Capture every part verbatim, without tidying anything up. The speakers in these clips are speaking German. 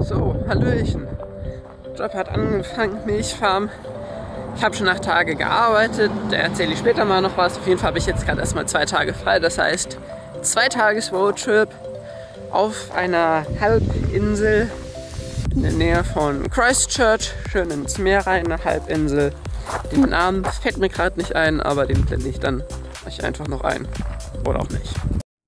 So, Hallöchen. Job hat angefangen, Milchfarm. Ich habe schon nach Tage gearbeitet, da erzähle ich später mal noch was. Auf jeden Fall habe ich jetzt gerade erstmal zwei Tage frei. Das heißt, zwei Tages Roadtrip auf einer Halbinsel in der Nähe von Christchurch. Schön ins Meer rein, eine Halbinsel. Den Namen fällt mir gerade nicht ein, aber den blende ich dann euch einfach noch ein. Oder auch nicht.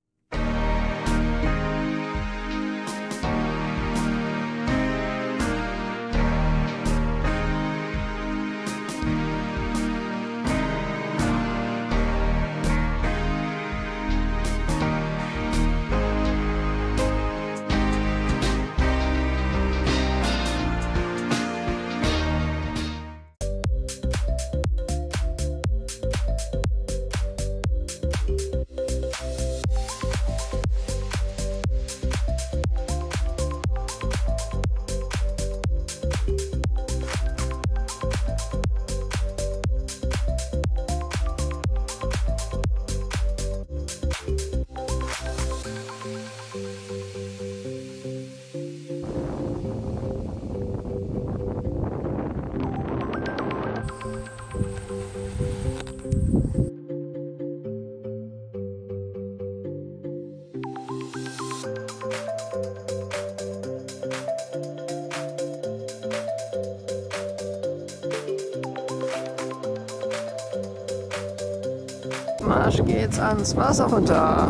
Marsch geht's ans Wasser runter.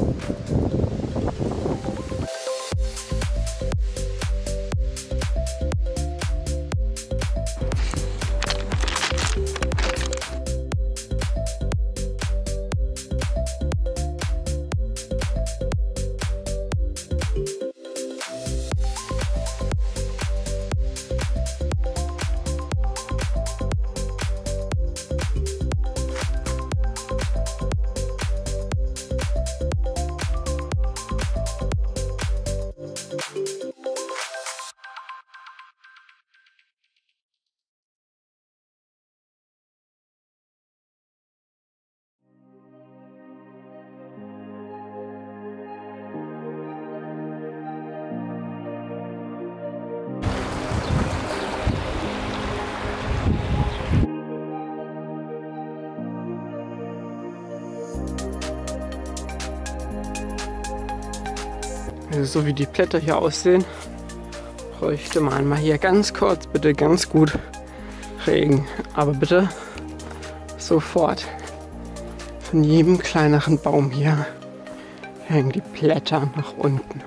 Also so wie die Blätter hier aussehen, bräuchte man mal hier ganz kurz, bitte ganz gut Regen. Aber bitte sofort. Von jedem kleineren Baum hier hängen die Blätter nach unten.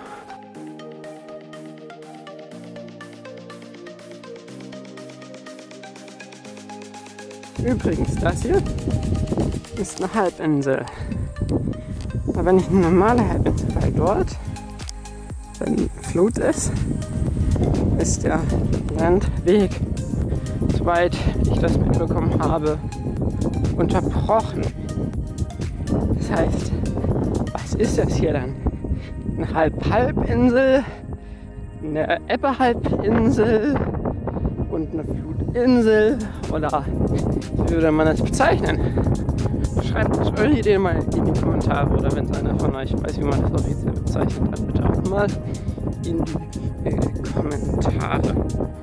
Übrigens, das hier ist eine Halbinsel. Aber nicht eine normale Halbinsel, weil dort, wenn Flut ist, ist der Landweg, soweit ich das mitbekommen habe, unterbrochen. Das heißt, was ist das hier dann? Eine Halb-Halbinsel, eine Ebbe-Halbinsel und eine Flutinsel? Oder wie würde man das bezeichnen? Schreibt euch eure Ideen mal in die Kommentare, oder wenn es einer von euch weiß, wie man das offiziell bezeichnet hat, bitte auch mal in die äh, Kommentare.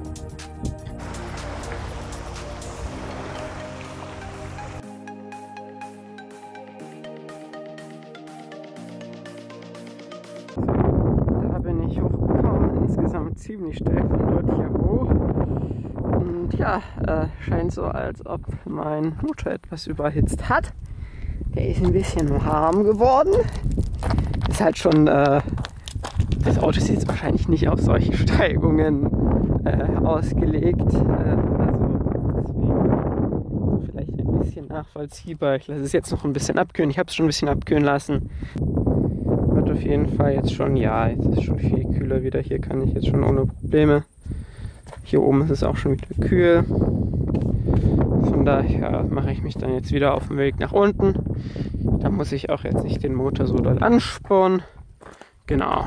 Da bin ich hochgekommen, insgesamt ziemlich steil von dort hier hoch. Und ja, äh, scheint so, als ob mein Motor etwas überhitzt hat. Der ist ein bisschen warm geworden. Ist halt schon, äh, das Auto ist jetzt wahrscheinlich nicht auf solche Steigungen äh, ausgelegt. Äh, also deswegen vielleicht ein bisschen nachvollziehbar. Ich lasse es jetzt noch ein bisschen abkühlen. Ich habe es schon ein bisschen abkühlen lassen. Wird auf jeden Fall jetzt schon, ja, jetzt ist es schon viel kühler wieder. Hier kann ich jetzt schon ohne Probleme. Hier oben ist es auch schon wieder kühl. Von daher mache ich mich dann jetzt wieder auf den Weg nach unten. Da muss ich auch jetzt nicht den Motor so doll anspornen. Genau.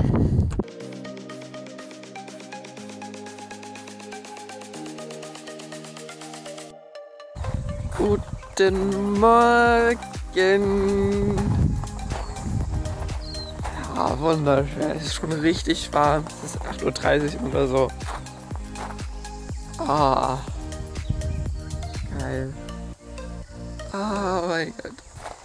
Guten Morgen. Ah, wunderschön. Es ist schon richtig warm. Es ist acht Uhr dreißig oder so. Ah. Geil. Ah, mein Gott.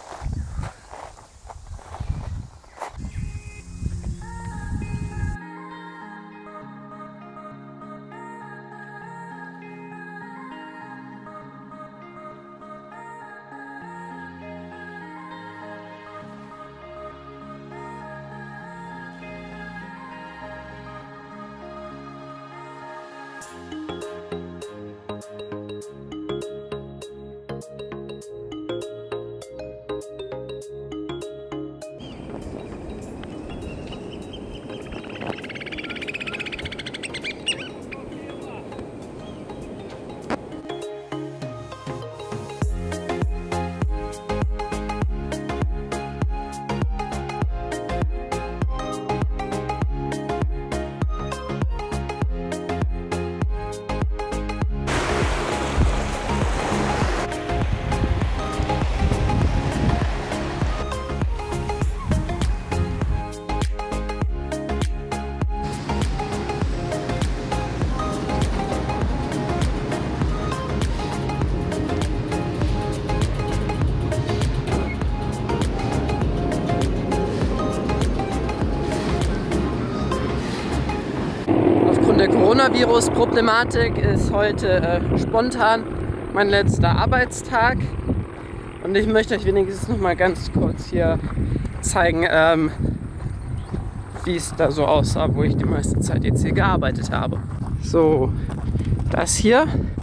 Aufgrund der Coronavirus-Problematik ist heute äh, spontan mein letzter Arbeitstag und ich möchte euch wenigstens noch mal ganz kurz hier zeigen, ähm, wie es da so aussah, wo ich die meiste Zeit jetzt hier gearbeitet habe. So, das hier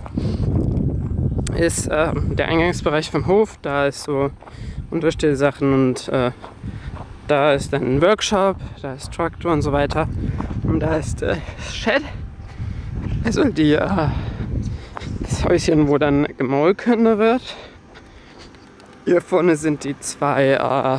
ist äh, der Eingangsbereich vom Hof, da ist so Unterstellsachen und äh, da ist dann ein Workshop, da ist Traktor und so weiter. Und da ist äh, Shed, also die, äh, das Häuschen, wo dann gemolken wird. Hier vorne sind die zwei äh,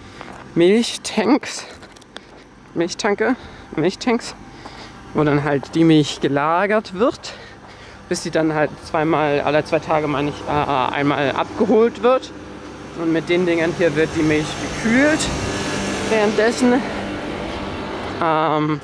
Milchtanks, Milchtanke, Milchtanks, wo dann halt die Milch gelagert wird, bis sie dann halt zweimal, alle zwei Tage meine ich, äh, einmal abgeholt wird. Und mit den Dingern hier wird die Milch gekühlt. Währenddessen, ähm,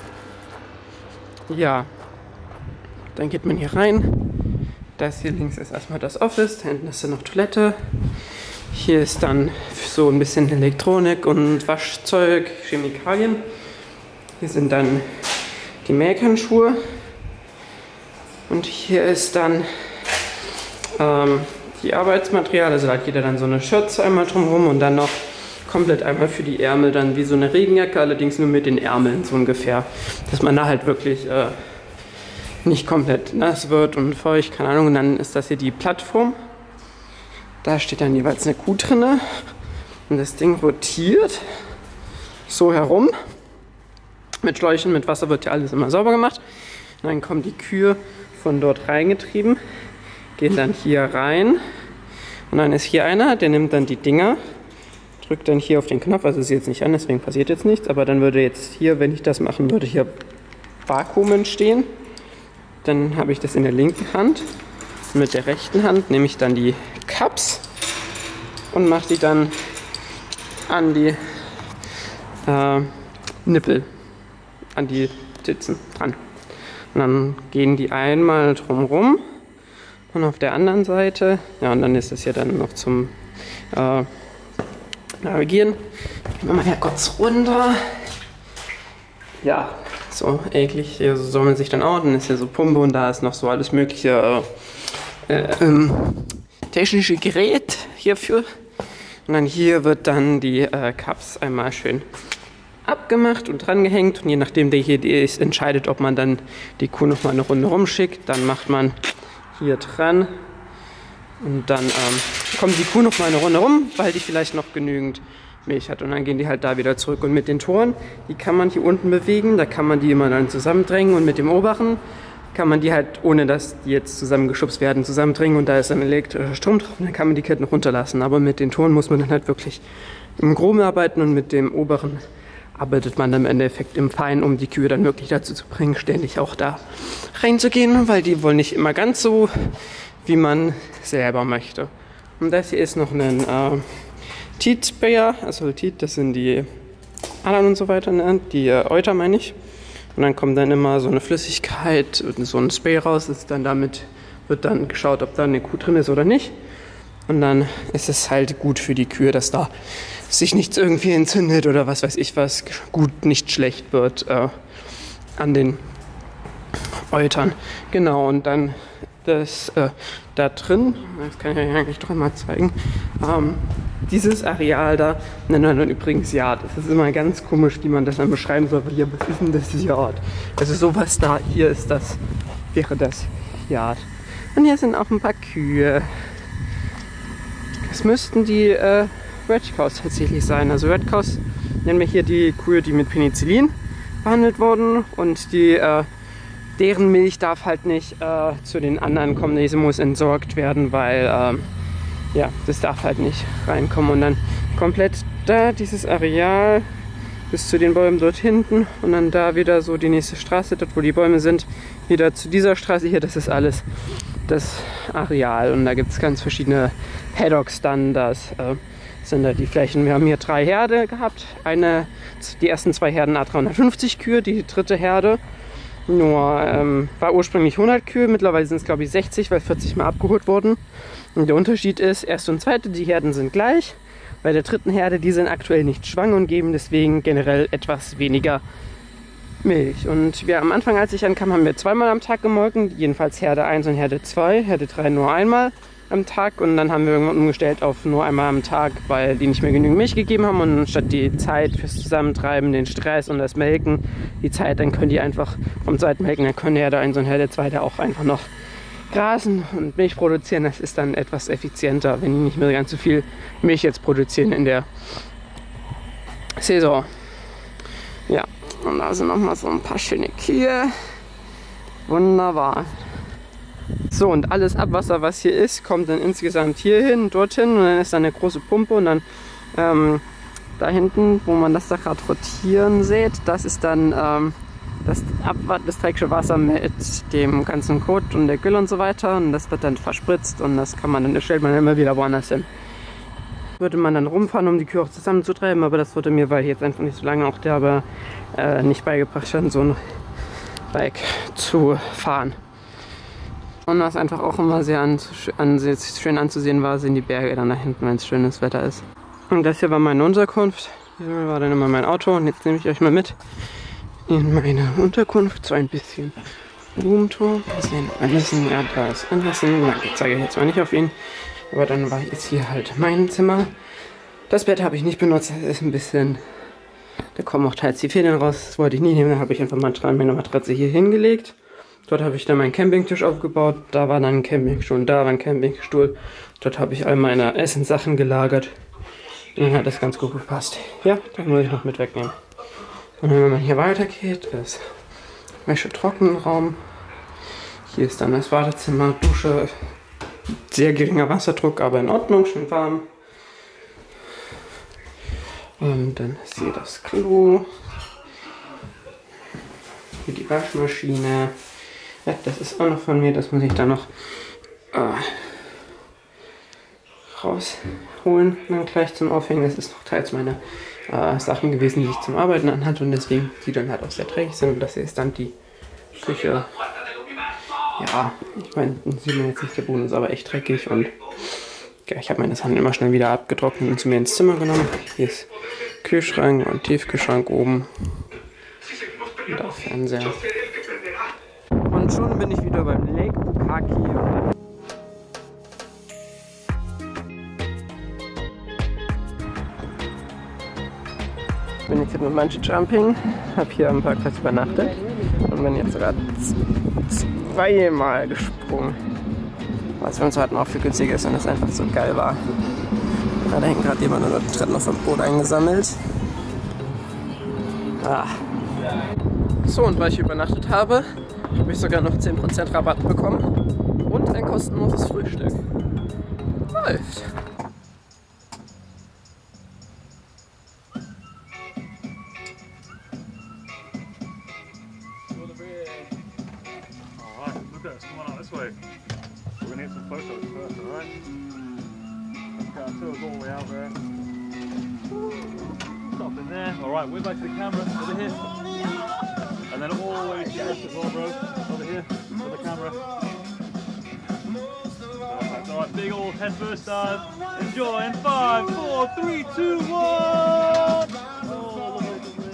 ja, dann geht man hier rein. Das hier links ist erstmal das Office, da hinten ist dann noch Toilette. Hier ist dann so ein bisschen Elektronik und Waschzeug, Chemikalien. Hier sind dann die Mähhandschuhe. Und hier ist dann ähm, die Arbeitsmaterial, also da hat jeder dann so eine Schürze einmal drumherum und dann noch komplett einmal für die Ärmel, dann wie so eine Regenjacke, allerdings nur mit den Ärmeln so ungefähr, dass man da halt wirklich äh, nicht komplett nass wird und feucht, keine Ahnung. Und dann ist das hier die Plattform, da steht dann jeweils eine Kuh drinne und das Ding rotiert so herum, mit Schläuchen, mit Wasser wird ja alles immer sauber gemacht. Und dann kommen die Kühe von dort reingetrieben, gehen dann hier rein und dann ist hier einer, der nimmt dann die Dinger, drückt dann hier auf den Knopf, also ist jetzt nicht an, deswegen passiert jetzt nichts, aber dann würde jetzt hier, wenn ich das machen würde, hier Vakuum entstehen. Dann habe ich das in der linken Hand und mit der rechten Hand nehme ich dann die Cups und mache die dann an die äh, Nippel, an die Titzen dran. Und dann gehen die einmal drumrum und auf der anderen Seite, ja, und dann ist das ja dann noch zum äh, Navigieren. Gehen wir mal hier kurz runter. Ja, so eklig. Hier so soll man sich dann auch. Dann ist hier so Pumpe und da ist noch so alles mögliche äh, äh, ähm, technische Gerät hierfür. Und dann hier wird dann die äh, Cups einmal schön abgemacht und dran gehängt. Und je nachdem, der hier ist, entscheidet, ob man dann die Kuh noch mal eine Runde rumschickt. Dann macht man hier dran. Und dann ähm, kommt die Kuh noch mal eine Runde rum, weil die vielleicht noch genügend Milch hat. Und dann gehen die halt da wieder zurück. Und mit den Toren, die kann man hier unten bewegen. Da kann man die immer dann zusammendrängen. Und mit dem oberen kann man die halt, ohne dass die jetzt zusammengeschubst werden, zusammendrängen. Und da ist dann elektrischer Strom drauf. Und dann kann man die Ketten runterlassen. Aber mit den Toren muss man dann halt wirklich im Groben arbeiten. Und mit dem oberen arbeitet man dann im Endeffekt im Feinen, um die Kühe dann wirklich dazu zu bringen, ständig auch da reinzugehen. Weil die wollen nicht immer ganz so, wie man selber möchte. Und das hier ist noch ein äh, Teat Sprayer, also Teat, das sind die Adern und so weiter, ne? Die äh, Euter meine ich. Und dann kommt dann immer so eine Flüssigkeit und so ein Spray raus. Ist dann damit wird dann geschaut, ob da eine Kuh drin ist oder nicht. Und dann ist es halt gut für die Kühe, dass da sich nichts irgendwie entzündet oder was weiß ich was, gut nicht schlecht wird äh, an den Eutern. Genau, und dann das äh, da drin, das kann ich euch eigentlich doch mal zeigen, ähm, dieses Areal da nennt man dann übrigens Yard. Das ist immer ganz komisch, wie man das dann beschreiben soll, weil hier, was ist denn das Yard? Also sowas da, hier ist das, wäre das Yard. Und hier sind auch ein paar Kühe. Das müssten die äh, Red Cows tatsächlich sein. Also Red Cows nennen wir hier die Kühe, die mit Penicillin behandelt wurden, und die äh, deren Milch darf halt nicht äh, zu den anderen kommen. Diese muss entsorgt werden, weil ähm, ja, das darf halt nicht reinkommen. Und dann komplett da dieses Areal bis zu den Bäumen dort hinten und dann da wieder so die nächste Straße, dort wo die Bäume sind, wieder zu dieser Straße hier. Das ist alles das Areal, und da gibt es ganz verschiedene Paddocks dann. Das äh, sind da die Flächen. Wir haben hier drei Herde gehabt. Eine, die ersten zwei Herden A dreihundertfünfzig Kühe, die dritte Herde nur ähm, war ursprünglich hundert Kühe, mittlerweile sind es glaube ich sechzig, weil vierzig mal abgeholt wurden. Und der Unterschied ist, erste und zweite, die Herden sind gleich. Bei der dritten Herde, die sind aktuell nicht schwanger und geben deswegen generell etwas weniger Milch. Und wir am Anfang, als ich ankam, haben wir zweimal am Tag gemolken, jedenfalls Herde eins und Herde zwei, Herde drei nur einmal am Tag, und dann haben wir irgendwann umgestellt auf nur einmal am Tag, weil die nicht mehr genügend Milch gegeben haben, und statt die Zeit fürs Zusammentreiben, den Stress und das Melken, die Zeit, dann können die einfach vom zweiten Melken, dann können Herde eins und Herde zwei da auch einfach noch grasen und Milch produzieren. Das ist dann etwas effizienter, wenn die nicht mehr ganz so viel Milch jetzt produzieren in der Saison. Ja, und da sind nochmal so ein paar schöne Kühe. Wunderbar. So, und alles Abwasser, was hier ist, kommt dann insgesamt hier hin, dorthin, und dann ist da eine große Pumpe, und dann ähm, da hinten, wo man das da gerade rotieren sieht, das ist dann ähm, das, Abwa das dreckige Wasser mit dem ganzen Kot und der Gülle und so weiter, und das wird dann verspritzt, und das kann man dann, das stellt man dann immer wieder woanders hin. Würde man dann rumfahren, um die Kühe auch zusammenzutreiben, aber das wurde mir, weil ich jetzt einfach nicht so lange auch da war, äh, nicht beigebracht, schon so ein Bike zu fahren. Und was einfach auch immer sehr an, an, schön anzusehen war, sind die Berge dann da hinten, wenn es schönes Wetter ist. Und das hier war meine Unterkunft. Hier war dann immer mein Auto, und jetzt nehme ich euch mal mit in meine Unterkunft. So ein bisschen Roomtour. Wir sehen Anderson, ja, da ist Anderson. Nein, ich zeige jetzt mal nicht auf ihn. Aber dann war jetzt hier halt mein Zimmer. Das Bett habe ich nicht benutzt, das ist ein bisschen, da kommen auch teils die Federn raus. Das wollte ich nie nehmen, da habe ich einfach mal meine Matratze hier hingelegt. Dort habe ich dann meinen Campingtisch aufgebaut, da war dann ein Campingstuhl, da war ein Campingstuhl. Dort habe ich all meine Essenssachen gelagert. Und dann hat das ganz gut gepasst. Ja, das muss ich noch mit wegnehmen. Und wenn man hier weitergeht, ist Wäsche-Trockenraum. Hier ist dann das Badezimmer, Dusche. Sehr geringer Wasserdruck, aber in Ordnung, schön warm. Und dann ist hier das Klo. Hier die Waschmaschine. Ja, das ist auch noch von mir, das muss ich dann noch äh, rausholen, dann gleich zum Aufhängen. Das ist noch teils meine äh, Sachen gewesen, die ich zum Arbeiten anhatte, und deswegen die dann halt auch sehr dreckig sind. Und das hier ist dann die Küche. Ja, ich meine, sieht man jetzt nicht, der Boden ist aber echt dreckig, und ja, ich habe meine Sachen immer schnell wieder abgetrocknet und zu mir ins Zimmer genommen. Hier ist Kühlschrank und Tiefkühlschrank oben. Und da Fernseher. Und schon bin ich wieder beim Lake Pukaki. Ich bin jetzt hier mit Bungee Jumping, habe hier am Parkplatz übernachtet und bin jetzt sogar zweimal gesprungen. Was für uns halt noch viel günstiger ist und es einfach so geil war. Ja, da hängt gerade jemand und hat noch vom Boot eingesammelt. Ah. So, und weil ich übernachtet habe, habe ich sogar noch zehn Prozent Rabatt bekommen und ein kostenloses Frühstück. Läuft! Up in there. Alright, we're back to the camera. Over here. And then all the way to the left as well, bro. Over here. To the camera. Perfect. Alright, big old head first dive. Enjoy in five, four, three, two, one. All the way to the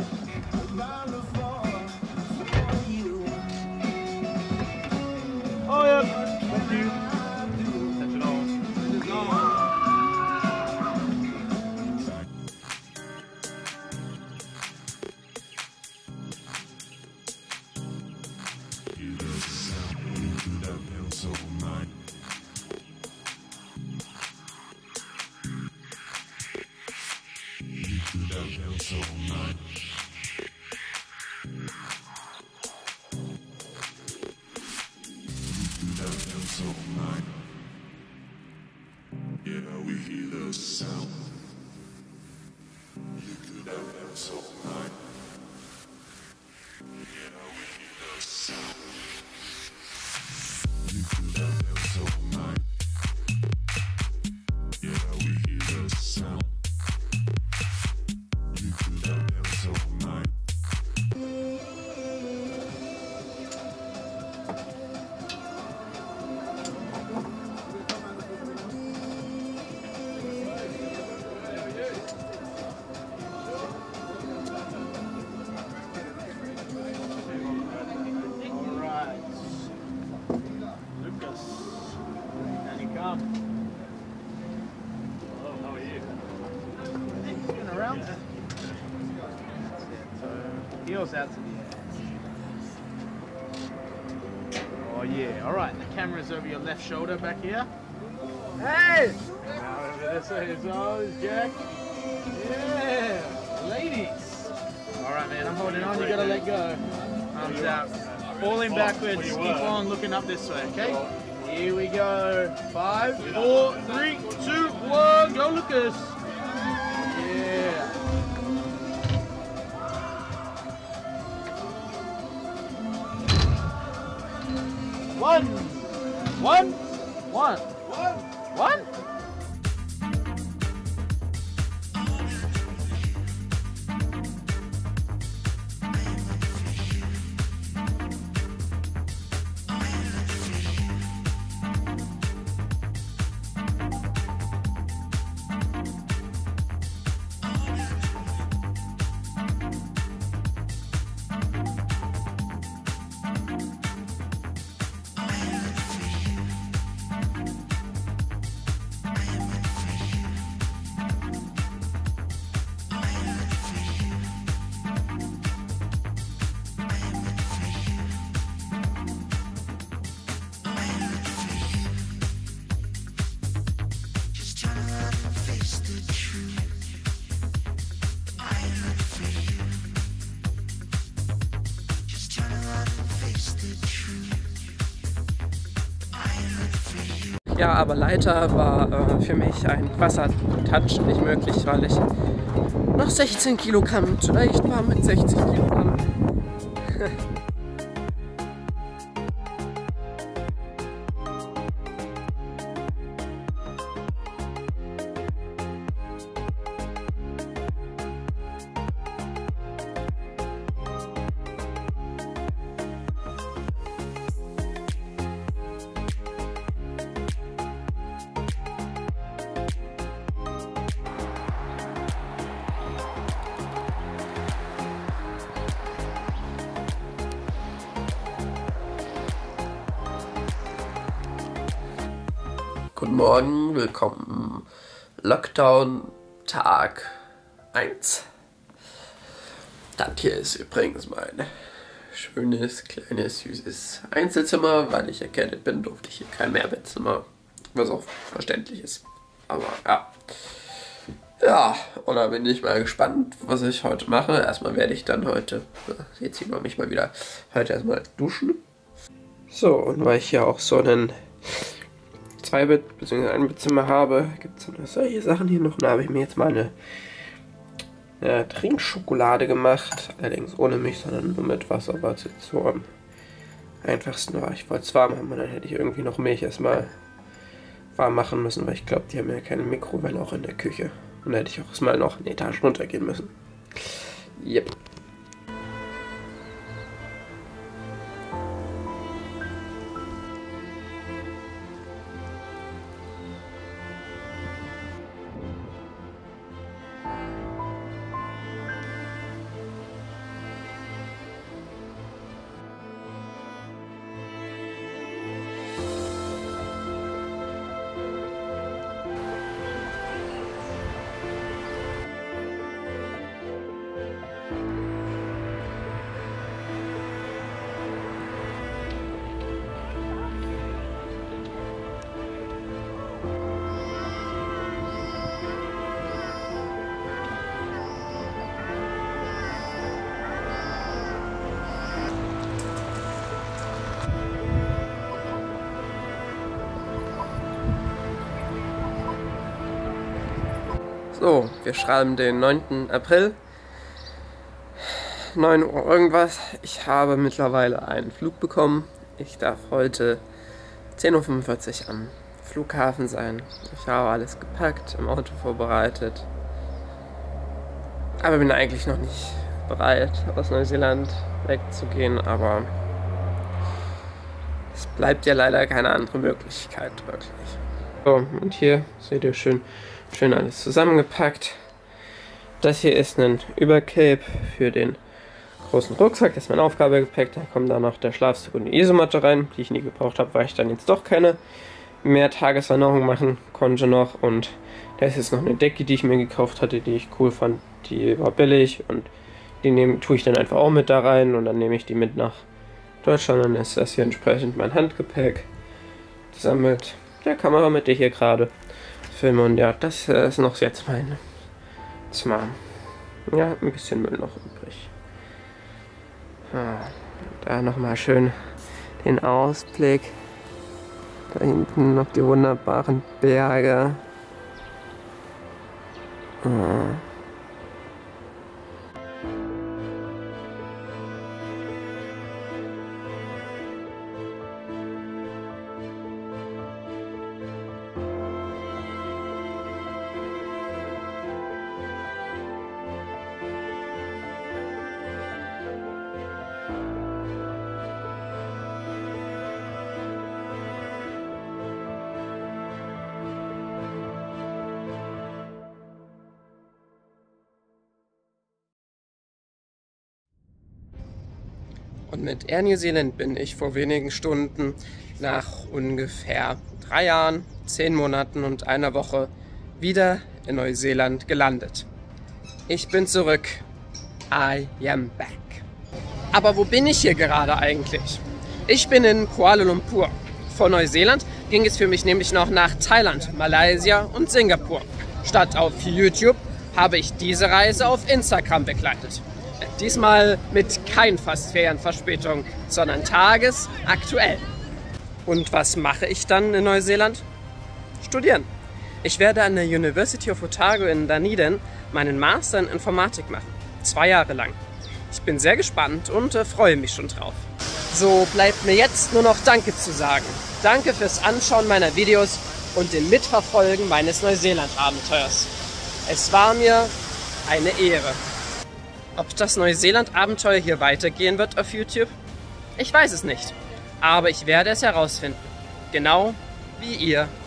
Oh yeah. Thank you. Attention all. So much. Love him so much. Yeah, we hear the sound. You could love him so much. Yeah, we hear the sound. You could love him so much. Yeah, we hear the sound. Around. Yeah. So heels out to the air. Oh yeah, alright, the camera's over your left shoulder back here. Hey! Now over this way as well is Jack. Yeah! Ladies! Alright man, I'm holding on, you gotta let go. Arms out. Falling backwards, keep on looking up this way, okay? Here we go. Five, four, three, two, one, go Lucas! Yeah. One, one, one, one, one. Ja, aber Leiter war äh, für mich ein Wassertouch nicht möglich, weil ich noch sechzehn Kilo kann, vielleicht mal mit sechzig Kilo kann. Guten Morgen, willkommen. Lockdown Tag eins. Das hier ist übrigens mein schönes, kleines, süßes Einzelzimmer. Weil ich erkältet bin, durfte ich hier kein Mehrbettzimmer, was auch verständlich ist. Aber ja. Ja, und da bin ich mal gespannt, was ich heute mache. Erstmal werde ich dann heute, jetzt sieht man mich mal wieder, heute erstmal duschen. So, und weil ich hier auch so einen zwei Bett bzw. ein Bettzimmer habe, gibt es noch solche Sachen hier noch. Und da habe ich mir jetzt mal eine, eine Trinkschokolade gemacht. Allerdings ohne Milch, sondern nur mit Wasser, was jetzt so am einfachsten war. Ich wollte es warm haben und dann hätte ich irgendwie noch Milch erstmal warm machen müssen, weil ich glaube, die haben ja keine Mikrowelle auch in der Küche. Und da hätte ich auch erstmal noch eine Etage runtergehen müssen. Yep. So, wir schreiben den neunten April. neun Uhr irgendwas. Ich habe mittlerweile einen Flug bekommen. Ich darf heute zehn Uhr fünfundvierzig am Flughafen sein. Ich habe alles gepackt, im Auto vorbereitet. Aber bin eigentlich noch nicht bereit, aus Neuseeland wegzugehen. Aber es bleibt ja leider keine andere Möglichkeit, wirklich. So, und hier seht ihr schön, schön alles zusammengepackt. Das hier ist ein Übercape für den großen Rucksack. Das ist mein Aufgabegepäck. Da kommt dann noch der Schlafsack und die Isomatte rein, die ich nie gebraucht habe, weil ich dann jetzt doch keine mehr Tageswanderung machen konnte noch. Und da ist jetzt noch eine Decke, die ich mir gekauft hatte, die ich cool fand. Die war billig und die nehm, tue ich dann einfach auch mit da rein und dann nehme ich die mit nach Deutschland. Dann ist das hier entsprechend mein Handgepäck zusammen mit der Kamera, mit der ich hier gerade filme. Und ja, das äh, ist noch jetzt mein Zimmer. Ja, ein bisschen Müll noch übrig. Ah, da nochmal schön den Ausblick. Da hinten noch die wunderbaren Berge. Ah. Und mit Air New Zealand bin ich vor wenigen Stunden nach ungefähr drei Jahren, zehn Monaten und einer Woche wieder in Neuseeland gelandet. Ich bin zurück. I am back. Aber wo bin ich hier gerade eigentlich? Ich bin in Kuala Lumpur. Von Neuseeland ging es für mich nämlich noch nach Thailand, Malaysia und Singapur. Statt auf YouTube habe ich diese Reise auf Instagram begleitet. Diesmal mit kein fast Ferienverspätung, sondern tagesaktuell. Und was mache ich dann in Neuseeland? Studieren. Ich werde an der University of Otago in Dunedin meinen Master in Informatik machen. Zwei Jahre lang. Ich bin sehr gespannt und äh, freue mich schon drauf. So bleibt mir jetzt nur noch Danke zu sagen. Danke fürs Anschauen meiner Videos und dem Mitverfolgen meines Neuseeland-Abenteuers. Es war mir eine Ehre. Ob das Neuseeland-Abenteuer hier weitergehen wird auf YouTube? Ich weiß es nicht. Aber ich werde es herausfinden. Genau wie ihr.